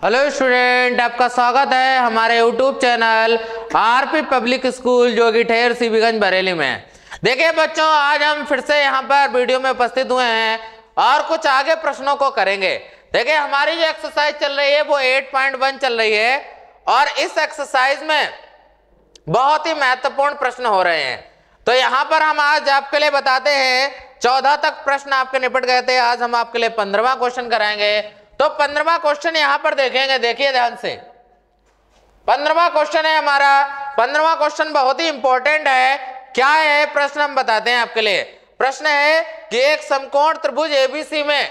Hello student, आपका स्वागत है हमारे YouTube channel RP public school Jogi Ther CB Ganj Bareilly में। देखिए बच्चों, आज हम फिर से यहाँ पर वीडियो में उपस्थित हुए हैं और कुछ आगे प्रश्नों को करेंगे। देखिए हमारी जो एक्सरसाइज चल रही है वो 8.1 चल रही है और इस एक्सरसाइज में बहुत ही महत्वपूर्ण प्रश्न हो रहे हैं। तो यहाँ पर हम आज आपके लिए बताते हैं 14 तक प्रश्न आपके निपट गए थे। आज हम आपके लिए 15वां क्वेश्चन कराएंगे। तो 15वां क्वेश्चन यहां पर देखेंगे, देखिए ध्यान से। 15वां क्वेश्चन है हमारा। 15वां क्वेश्चन बहुत ही इंपॉर्टेंट है। क्या है प्रश्न, हम बताते हैं आपके लिए। प्रश्न है कि एक समकोण त्रिभुज एबीसी में,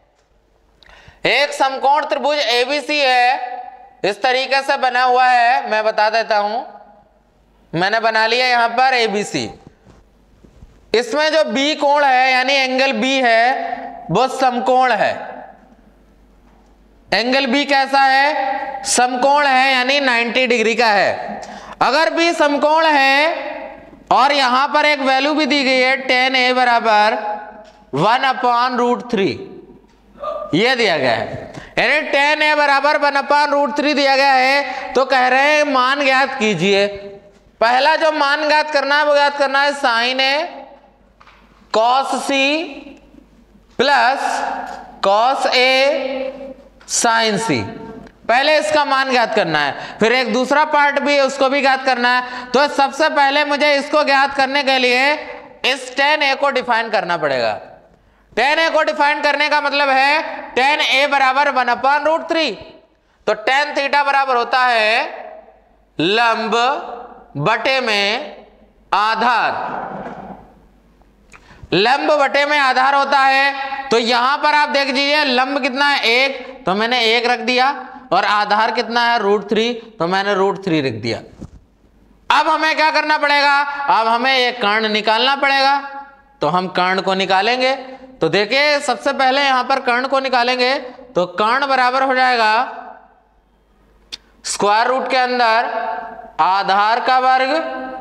एक समकोण त्रिभुज एबीसी है, इस तरीके से बना हुआ है। मैं बता देता हूं, मैंने बना लिया यहां पर एबीसी। इसमें जो बी कोण है यानी एंगल बी है वो समकोण है। एंगल बी कैसा है? समकोण है, यानी 90 डिग्री का है। अगर बी समकोण है और यहां पर एक वैल्यू भी दी गई है tan a बराबर 1/√3, यह दिया गया है। यानी tan a बराबर 1/√3 दिया गया है। तो कह रहे हैं मान ज्ञात कीजिए। पहला जो मान ज्ञात करना है वो ज्ञात करना है sin a cos c plus cos a sin c। पहले इसका मान ज्ञात करना है, फिर एक दूसरा पार्ट भी है उसको भी ज्ञात करना है। तो सबसे पहले मुझे इसको ज्ञात करने के लिए इस tan a को डिफाइन करना पड़ेगा। tan a को डिफाइन करने का मतलब है tan a बराबर 1/√3। तो tan थीटा बराबर होता है लंब बटे में आधार। लंब बटे में आधार होता है। तो यहां पर आप देख लीजिए लंब कितना है 1, तो मैंने 1 रख दिया, और आधार कितना है √3, तो मैंने √3 रख दिया। अब हमें क्या करना पड़ेगा? अब हमें एक कर्ण निकालना पड़ेगा। तो हम कर्ण को निकालेंगे। तो देखिए सबसे पहले यहां पर कर्ण को निकालेंगे। तो कर्ण बराबर हो जाएगा स्क्वायर रूट के अंदर आधार का वर्ग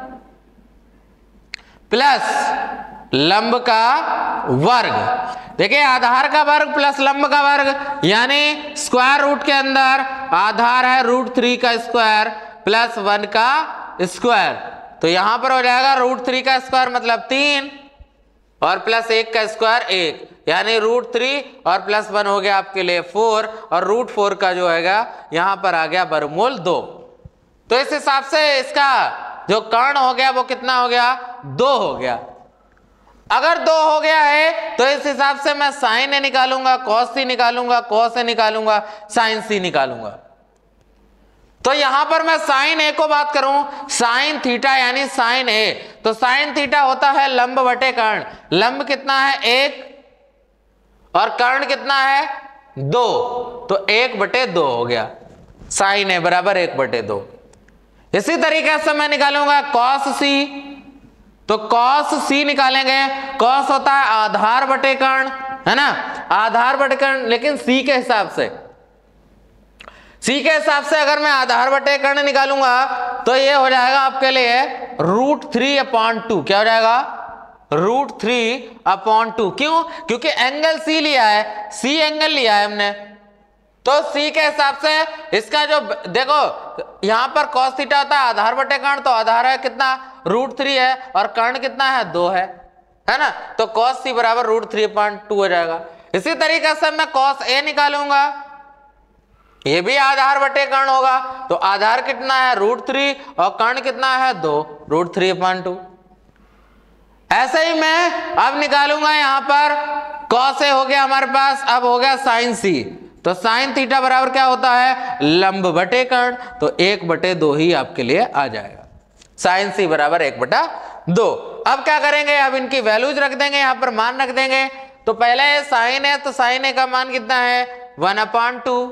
प्लस लंब का वर्ग। देखिए आधार का वर्ग प्लस लंब का वर्ग यानी स्क्वायर रूट के अंदर आधार है √3 का स्क्वायर प्लस 1 का स्क्वायर। तो यहां पर हो जाएगा √3 का स्क्वायर मतलब 3 और प्लस 1 का स्क्वायर 1, यानी √3 और प्लस 1 हो गया आपके लिए 4, और √4 का जो है यहां पर आ गया वर्गमूल 2। तो इस हिसाब से इसका जो कर्ण हो गया वो कितना हो गया? 2 हो गया। अगर 2 हो गया है तो इस हिसाब से मैं sin a निकालूंगा, cos c निकालूंगा, cos a निकालूंगा, sin c निकालूंगा। तो यहां पर मैं sin a को बात करूं, sin थीटा यानी sin a, तो sin थीटा होता है लंब बटे कर्ण। लंब कितना है 1 और कर्ण कितना है 2, तो 1/2 हो गया। sin a बराबर 1/2। इसी तरीके से मैं निकालूंगा cos c, तो cos c निकालेंगे। cos होता है आधार बटे कर्ण, है ना, आधार बटे कर्ण, लेकिन c के हिसाब से। c के हिसाब से अगर मैं आधार बटे कर्ण निकालूंगा तो ये हो जाएगा आपके लिए √3/2। क्या हो जाएगा? √3/2। क्यों? क्योंकि एंगल c लिया है, c एंगल लिया है हमने। तो c के हिसाब से इसका जो देखो यहां पर cos थीटा होता है आधार बटे कर्ण, तो आधार है कितना √3 है और कर्ण कितना है 2 है ना। तो cos c बराबर √3/2 हो जाएगा। इसी तरीके से मैं cos a निकालूंगा, ये भी आधार बटे कर्ण होगा। तो आधार कितना है √3 और कर्ण कितना है 2, √3/2। ऐसे ही मैं अब निकालूंगा यहां पर cos a हो गया हमारे पास, अब हो गया sin c। तो sin थीटा बराबर क्या होता है? लंब बटे कर्ण, तो 1/2 ही आपके लिए आ जाएगा। sin c बराबर 1/2। अब क्या करेंगे? अब इनकी वैल्यूज रख देंगे, यहां पर मान रख देंगे। तो पहले sin है, तो sin a का मान कितना है 1/2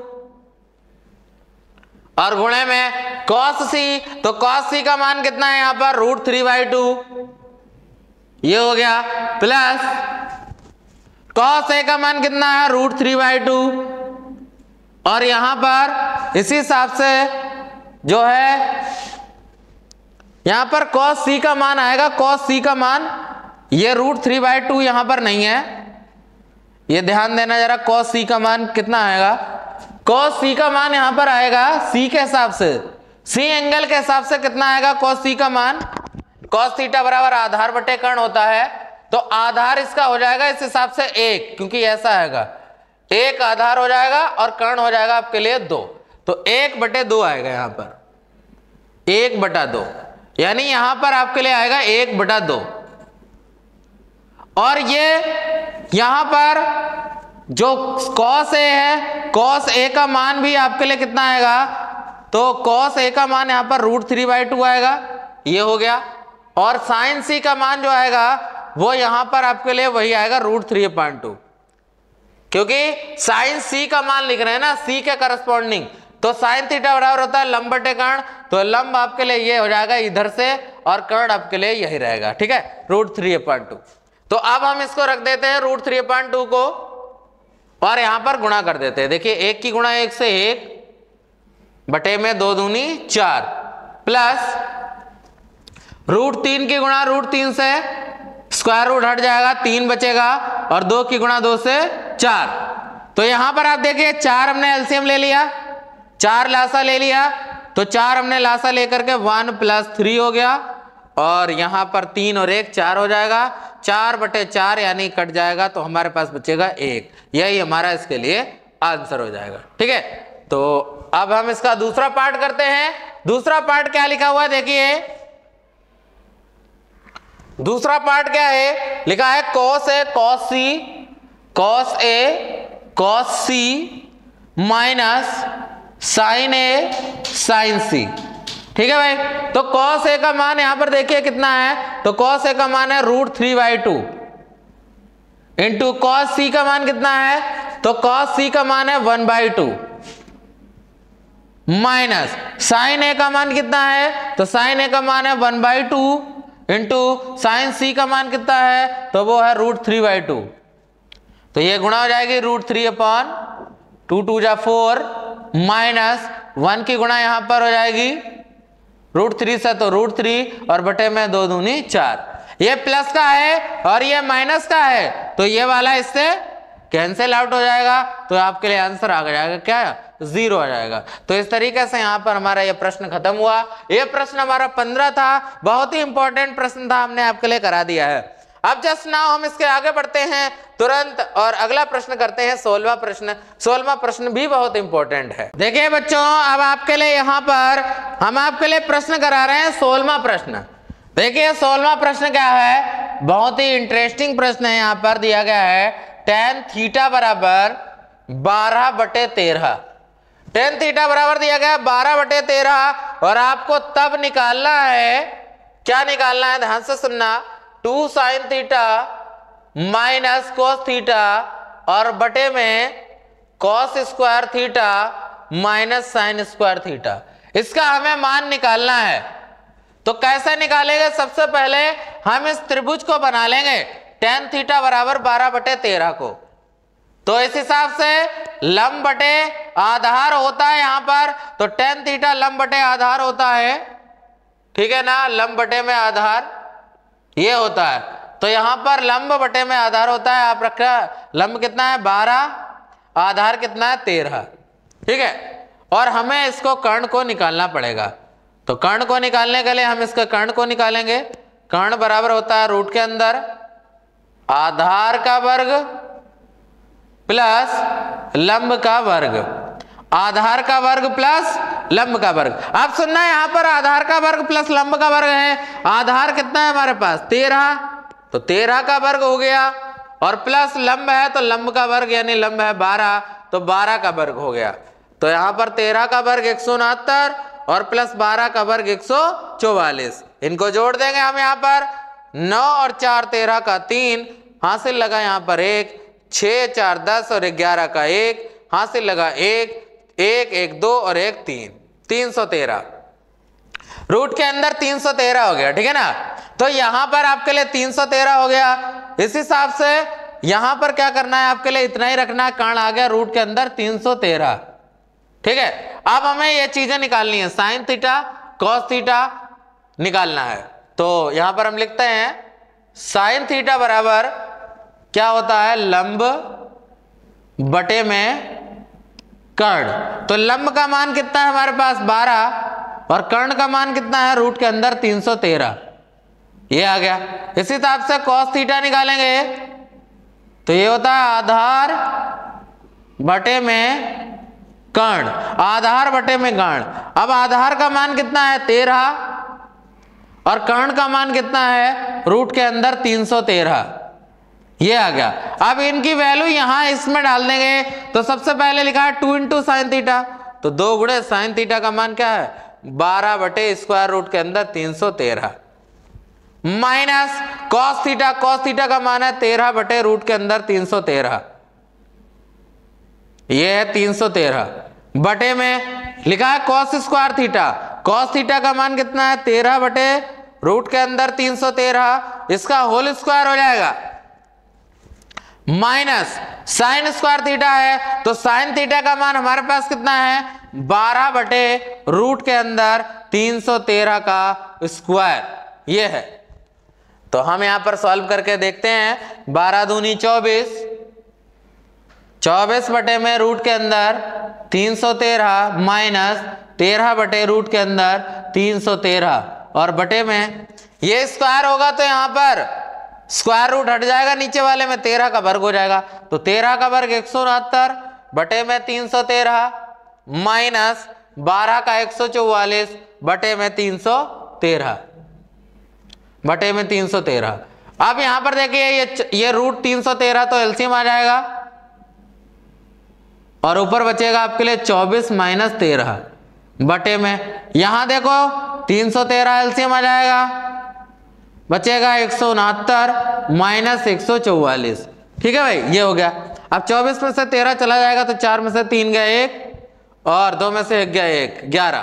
और गुणे में cos c, तो cos c का मान कितना है यहां पर √3/2, ये हो गया, प्लस cos a का मान कितना है √3/2, और यहां पर इसी हिसाब से जो है यहां पर cos c का मान आएगा। cos c का मान ये √3/2 यहां पर नहीं है, ये ध्यान देना जरा। cos c का मान कितना आएगा? cos c का मान यहां पर आएगा c के हिसाब से, c एंगल के हिसाब से कितना आएगा cos c का मान, cos थीटा बराबर आधार बटे कर्ण होता है, तो आधार इसका हो जाएगा इस हिसाब से 1, क्योंकि ऐसा आएगा 1 आधार हो जाएगा और कर्ण हो जाएगा आपके लिए 2, तो 1/2 आएगा यहां पर 1/2, यानी यहां पर आपके लिए आएगा 1/2। और ये यहां पर जो cos a है, cos a का मान भी आपके लिए कितना आएगा, तो cos a का मान यहां पर √3/2 आएगा, ये हो गया। और sin c का मान जो आएगा वो यहां पर आपके लिए वही आएगा √3/2, क्योंकि sin c का मान लिख रहे हैं ना c के करस्पॉन्डिंग, तो sin थीटा बराबर होता है लंब बटे कर्ण, तो लंब आपके लिए ये हो जाएगा इधर से और कर्ण आपके लिए यही रहेगा, ठीक है, √3/2। तो अब हम इसको रख देते हैं √3/2 को और यहां पर गुणा कर देते हैं। देखिए 1 की गुणा 1 से 1 बटे में 2 दूनी 4 प्लस √3 की गुणा √3 से स्क्वायर रूट हट जाएगा 3 बचेगा और 2 की गुणा 2 से 4। तो यहां पर आप देखिए 4 हमने एलसीएम ले लिया, 4 लासा ले लिया, तो 4 हमने लासा लेकर के 1 + 3 हो गया और यहां पर 3 और 1 4 हो जाएगा, 4/4 यानी कट जाएगा, तो हमारे पास बचेगा 1, यही हमारा इसके लिए आंसर हो जाएगा, ठीक है। तो अब हम इसका दूसरा पार्ट करते हैं। दूसरा पार्ट क्या लिखा हुआ है देखिए, दूसरा पार्ट क्या है, लिखा है cos a cos c minus sin a sin c, ठीक है भाई। तो cos a का मान यहां पर देखिए कितना है, तो cos a का मान है √3/2 इंटू cos c का मान कितना है, तो cos c का मान है 1/2 माइनस sin a का मान कितना है, तो sin a का मान है 1/2 इंटू sin c का मान कितना है, तो वो है √3/2, तो ये गुणा हो जाएगी √3/2 2 जा 4 माइनस 1 की गुणा यहां पर हो जाएगी √3 से, तो √3 और बटे में 2 दूनी 4, ये प्लस का है और ये माइनस का है, तो ये वाला इससे कैंसिल आउट हो जाएगा, तो आपके लिए आंसर आ जाएगा क्या, 0 आ जाएगा। तो इस तरीके से यहाँ पर हमारा ये प्रश्न खत्म हुआ। ये प्रश्न हमारा 15 था, बहुत ही इंपॉर्टेंट प्रश्न था, हमने आपके लिए करा दिया है। अब जस्ट नाउ हम इसके आगे बढ़ते हैं तुरंत और अगला प्रश्न करते हैं 16वां प्रश्न। 16वां प्रश्न भी बहुत इंपॉर्टेंट है। देखिए बच्चों, अब आपके लिए यहाँ पर हम आपके लिए प्रश्न करा रहे हैं 16वां प्रश्न। देखिए 16वां प्रश्न क्या है, बहुत ही इंटरेस्टिंग प्रश्न है। यहाँ पर दिया गया है tan थीटा बराबर 12/13, tan थीटा बराबर दिया गया 12/13 और आपको तब निकालना है, क्या निकालना है, ध्यान से सुनना, 2 sin theta minus cos theta और बटे में cos square theta minus sin square theta, इसका हमें मान निकालना है। तो कैसे निकालेंगे, सबसे पहले हम इस त्रिभुज को बना लेंगे tan थीटा बराबर 12/13 को, तो इस हिसाब से लंब बटे आधार होता है यहाँ पर, तो tan थीटा लंब बटे आधार होता है, ठीक है ना, लंब बटे में आधार ये होता है, तो यहाँ पर लंब बटे में आधार होता है। आप रखा लंब कितना है 12, आधार कितना है 13, ठीक है। और हमें इसको कर्ण को निकालना पड़ेगा, तो कर्ण को निकालने के लिए हम इसके कर्ण को निकालेंगे। कर्ण बराबर होता है रूट के अंदर आधार का वर्ग प्लस लंब का वर्ग, आधार का वर्ग प्लस लंब का वर्ग। अब सुनना, यहां पर आधार का वर्ग प्लस लंब का वर्ग है। आधार कितना है हमारे पास 13, तो 13 का वर्ग हो गया और प्लस लंब है तो लंब का वर्ग यानी लंब है 12, तो 12 का वर्ग हो गया। तो यहां पर 13 का वर्ग 169 और प्लस 12 का वर्ग 144, इनको जोड़ देंगे हम। यहाँ पर 9 और 4 13 का 3 हासिल लगा, यहाँ पर 1, 6 4 10 और 11 का 1 हासिल लगा, 1 1 1 2 और 1 3, 313 रूट के अंदर 313 हो गया, ठीक है ना। तो यहां पर आपके लिए 313 हो गया। इस हिसाब से यहां पर क्या करना है, आपके लिए इतना ही रखना है, कर्ण आ गया रूट के अंदर 313, ठीक है। अब हमें ये चीजें निकालनी है, साइन थीटा कॉस थीटा निकालना है। तो यहां पर हम लिखते हैं साइन थीटा बराबर क्या होता है, लंब बटे में कर्ण। तो लंब का मान कितना है हमारे पास 12 और कर्ण का मान कितना है रूट के अंदर 313, ये आ गया। इसी हिसाब से cos थीटा निकालेंगे तो ये होता है आधार बटे में कर्ण, आधार बटे में कर्ण। अब आधार का मान कितना है 13 और कर्ण का मान कितना है रूट के अंदर 313, ये आ गया। अब इनकी वैल्यू यहां इसमें डाल देंगे तो सबसे पहले लिखा है 2 इंटू साइन थीटा, तो 2 गुणे साइन थीटा का मान क्या है 12 बटे स्क्वायर रूट के अंदर 313 minus cos theta, cos theta का मान है 13 बटे रूट के अंदर 313, ये है 313 बटे में लिखा है cos square theta, cos theta का मान कितना है 13 बटे रूट के अंदर 313, इसका होल स्क्वायर हो जाएगा माइनस साइन स्क्वायर थीटा है तो साइन थीटा का मान हमारे पास कितना है 12 बटे रूट के अंदर 313 का स्क्वायर, ये है। तो हम यहां पर सॉल्व करके देखते हैं। 12 दूनी 24, 24 बटे में रूट के अंदर 313 माइनस 13 बटे रूट के अंदर 313 और बटे में ये स्क्वायर होगा तो यहां पर स्क्वायर रूट हट जाएगा, नीचे वाले में 13 का वर्ग हो जाएगा, तो 13 का वर्ग 169 बटे में 313 माइनस 12 का 144 बटे में 313 बटे में 313। अब यहां पर देखिए ये रूट 313 तो एलसीएम आ जाएगा और ऊपर बचेगा आपके लिए 24 माइनस 13 बटे में, यहां देखो 313 एलसीएम आ जाएगा, बचेगा 169 माइनस 144, ठीक है भाई, ये हो गया। अब 24 में से 13 चला जाएगा तो 4 में से 3 गया 1 और 2 में से 1 गया 1, 11।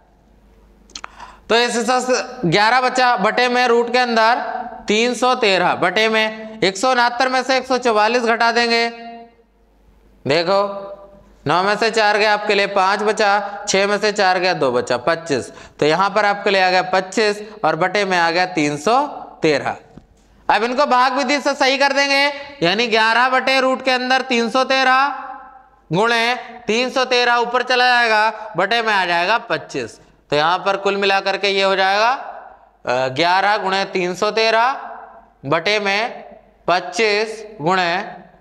तो इस हिसाब से 11 बचा बटे में रूट के अंदर 313 बटे में 169 में से 144 घटा देंगे, देखो 9 में से 4 गया आपके लिए 5 बचा, 6 में से 4 गया 2 बचा 25, तो यहां पर आपके लिए आ गया 25 और बटे में आ गया 313। अब इनको भाग विधि से सही कर देंगे, यानी 11 बटे रूट के अंदर 313 गुणे 313 ऊपर चला जाएगा बटे में आ जाएगा 25, तो यहां पर कुल मिलाकर के ये हो जाएगा 11 गुणे 313 बटे में 25 गुणे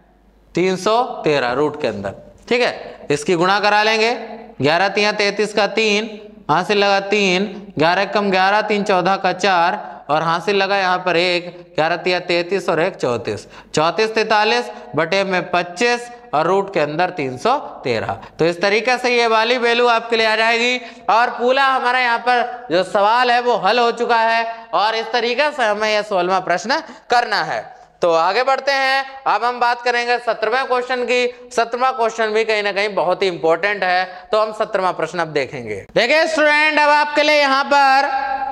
313 रूट के अंदर, ठीक है। इसकी गुणा करा लेंगे, 11 तिया 33 का 3, हासिल लगा 3, 11 कम 11, 3 14 का 4 और हासिल लगा यहाँ पर 1, 11 तिया 33 और 1 34, 34 43 बटे में 25 और रूट के अंदर 313। तो इस तरीके से ये वाली वैल्यू आपके लिए आ जाएगी और पूरा हमारा यहाँ पर जो सवाल है वो हल हो चुका है और इस तरीके से हमें यह 16वां प्रश्न करना है। तो आगे बढ़ते हैं, अब हम बात करेंगे 17वें क्वेश्चन की। 17वां क्वेश्चन भी कहीं ना कहीं बहुत ही इंपॉर्टेंट है, तो हम 17वां प्रश्न अब देखेंगे। देखिए स्टूडेंट, अब आपके लिए यहाँ पर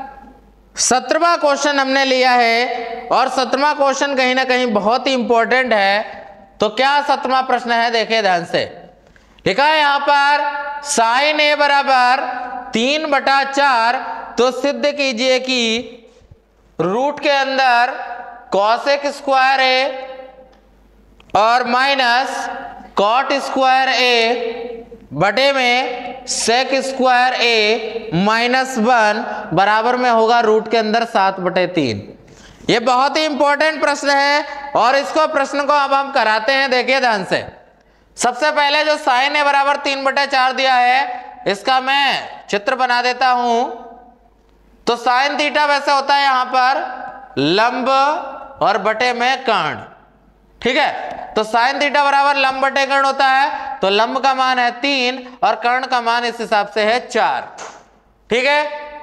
17वां क्वेश्चन हमने लिया है और 17वां क्वेश्चन कहीं ना कहीं बहुत ही इंपॉर्टेंट है। तो क्या 17वां प्रश्न है, देखिए ध्यान से। लिखा है यहाँ पर साइन ए बराबर 3/4, तो सिद्ध कीजिए कि रूट के अंदर कॉसेक स्क्वायर ए और माइनस कॉट स्क्वायर ए बटे में सेक स्क्वायर ए -1 बराबर में होगा रूट के अंदर 7/3। ये बहुत ही इंपॉर्टेंट प्रश्न है और इसको प्रश्न को अब हम कराते हैं। देखिए ध्यान से, सबसे पहले जो साइन ए बराबर 3/4 दिया है इसका मैं चित्र बना देता हूं। तो साइन थीटा वैसे होता है यहां पर लंब और बटे में कर्ण, ठीक है। तो साइन थीटा बराबर लंब बटे कर्ण होता है, तो लंब का मान है 3 और कर्ण का मान इस हिसाब से है 4, ठीक है।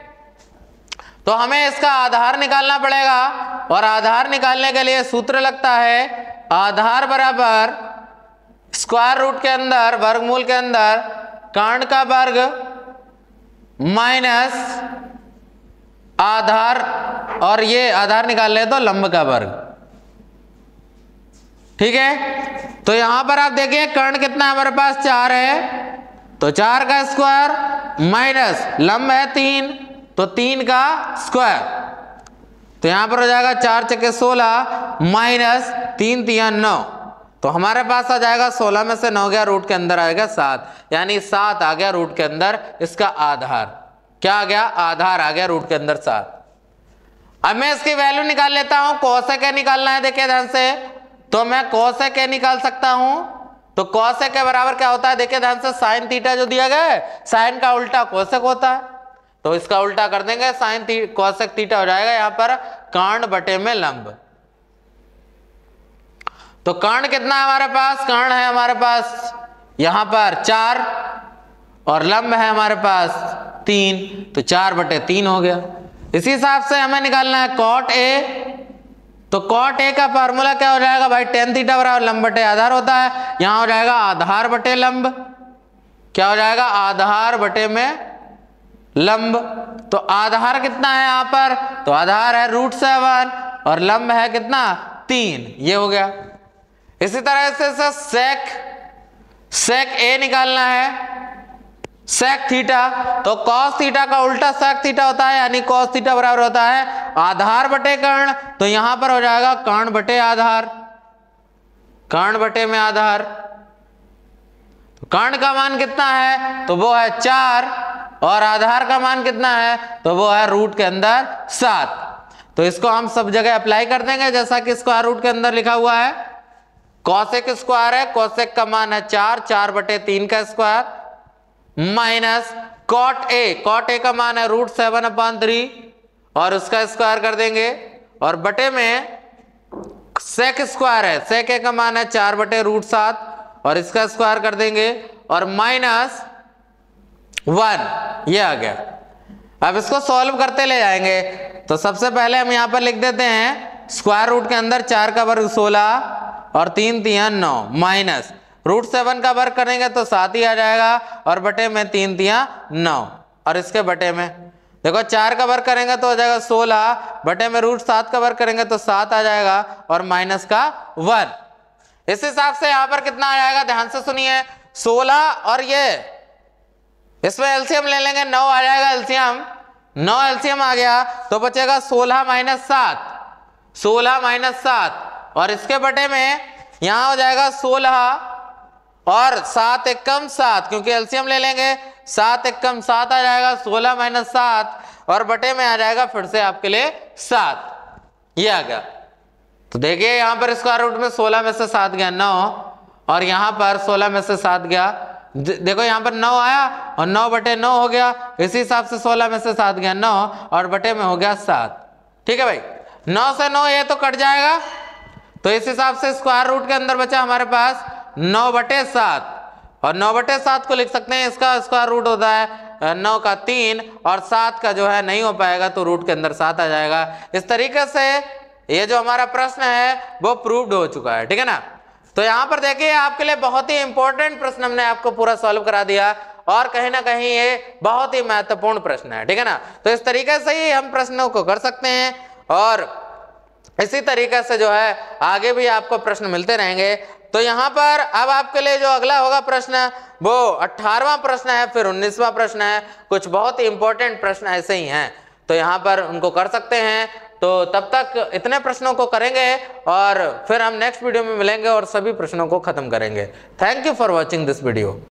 तो हमें इसका आधार निकालना पड़ेगा और आधार निकालने के लिए सूत्र लगता है आधार बराबर स्क्वायर रूट के अंदर वर्गमूल के अंदर कर्ण का वर्ग माइनस आधार, और ये आधार निकाल ले तो लंब का वर्ग, ठीक है। तो यहां पर आप देखिए कर्ण कितना हमारे पास 4 है, तो 4 का स्क्वायर माइनस लंब है 3, तो 3 का स्क्वायर, तो यहां पर हो जाएगा 4 × 16 माइनस 3 × 9, तो हमारे पास आ जाएगा 16 में से 9 गया, रूट के अंदर आएगा 7, यानी 7 आ गया रूट के अंदर इसका आधार। क्या आ गया? आधार आ गया रूट के अंदर 7। अब मैं इसकी वैल्यू निकाल लेता हूं। कोसेक ए निकालना है, देखिए ध्यान से, तो मैं कोसेक ए निकाल सकता हूं। तो कोसेक के बराबर क्या होता है, देखिए ध्यान से, साइन थीटा जो दिया गया है, साइन का उल्टा कोसेक होता है, तो इसका उल्टा कर देंगे, साइन कोसेक थीटा हो जाएगा यहाँ पर कर्ण बटे में लंब। तो कर्ण कितना है हमारे पास? कर्ण है हमारे पास यहां पर 4 और लंब है हमारे पास 3, तो 4 बटे 3 हो गया। इसी हिसाब से हमें निकालना है कॉट ए। तो कॉट ए का फार्मूला क्या हो जाएगा भाई? टेन थीटा बराबर लंब बटे आधार होता है। यहां हो जाएगा आधार बटे लंब। क्या हो जाएगा? आधार बटे में लंब। तो आधार कितना है यहां पर? तो आधार है √7 और लंब है कितना? 3। ये हो गया। इसी तरह से सेक ए निकालना है, सेक थीटा। तो कॉस थीटा का उल्टा सेक थीटा होता है, यानी कॉस थीटा बराबर होता है आधार बटे कर्ण। तो यहां पर हो जाएगा कर्ण बटे आधार, कर्ण बटे में आधार। तो कर्ण का मान कितना है? तो वो है 4 और आधार का मान कितना है? तो वो है रूट के अंदर 7। तो इसको हम सब जगह अप्लाई कर देंगे जैसा कि स्क्वायर रूट के अंदर लिखा हुआ है। कॉसेक स्क्वायर है, कॉसेक का मान है 4, 4 बटे 3 का स्क्वायर माइनस कॉट ए का मान है √7/3 और उसका स्क्वायर कर देंगे, और बटे में सेक स्क्वायर है, सेक ए का मान है 4 बटे √7 और इसका स्क्वायर कर देंगे, और माइनस 1। ये आ गया। अब इसको सॉल्व करते ले जाएंगे। तो सबसे पहले हम यहां पर लिख देते हैं स्क्वायर रूट के अंदर 4 का वर्ग 16 और 3 3 9 माइनस √7 का वर्ग करेंगे तो 7 ही आ जाएगा, और बटे में 3 3 9 और इसके बटे में देखो 4 का वर्ग करेंगे तो हो जाएगा 16, बटे में √7 का वर्ग करेंगे तो 7 आ जाएगा, और माइनस का 1। इस हिसाब से यहां पर कितना आ जाएगा? ध्यान से सुनिए, 16 और ये इसमें एलसीएम ले लेंगे, 9 आ जाएगा एलसीएम। 9 एलसीएम आ गया तो बचेगा 16 - 7, 16 - 7, और इसके बटे में यहां हो जाएगा 16 और 7 एकम 7, क्योंकि एलसीएम ले लेंगे, 7 एकम 7 आ जाएगा, 16 - 7 और बटे में आ जाएगा फिर से आपके लिए 7। ये आ गया। तो देखिए यहां पर स्क्वायर रूट में 16 में से 7 गया 9, और यहां पर 16 में से 7 गया, देखो यहां पर 9 आया और 9 बटे 9 हो गया। इसी हिसाब से 16 में से 7 गया 9 और बटे में हो गया 7। ठीक है भाई, 9 से 9 ये तो कट जाएगा। तो इस हिसाब से स्क्वायर रूट के अंदर बचा हमारे पास 9 बटे 7, और 9 बटे 7 को लिख सकते हैं, इसका स्क्वायर रूट होता है 9 का 3 और 7 का जो है नहीं हो पाएगा, तो रूट के अंदर 7 आ जाएगा। इस तरीके से ये जो हमारा प्रश्न है वो प्रूव्ड हो चुका है। ठीक है ना। तो यहाँ पर देखिए आपके लिए बहुत ही इंपॉर्टेंट प्रश्न हमने आपको पूरा सॉल्व करा दिया, और कहीं ना कहीं ये बहुत ही महत्वपूर्ण प्रश्न है। ठीक है ना। तो इस तरीके से ही हम प्रश्नों को कर सकते हैं, और इसी तरीके से जो है आगे भी आपको प्रश्न मिलते रहेंगे। तो यहाँ पर अब आपके लिए जो अगला होगा प्रश्न वो 18वां प्रश्न है, फिर 19वां प्रश्न है। कुछ बहुत ही इंपॉर्टेंट प्रश्न ऐसे ही हैं, तो यहाँ पर उनको कर सकते हैं। तो तब तक इतने प्रश्नों को करेंगे और फिर हम नेक्स्ट वीडियो में मिलेंगे और सभी प्रश्नों को खत्म करेंगे। Thank you for watching this video.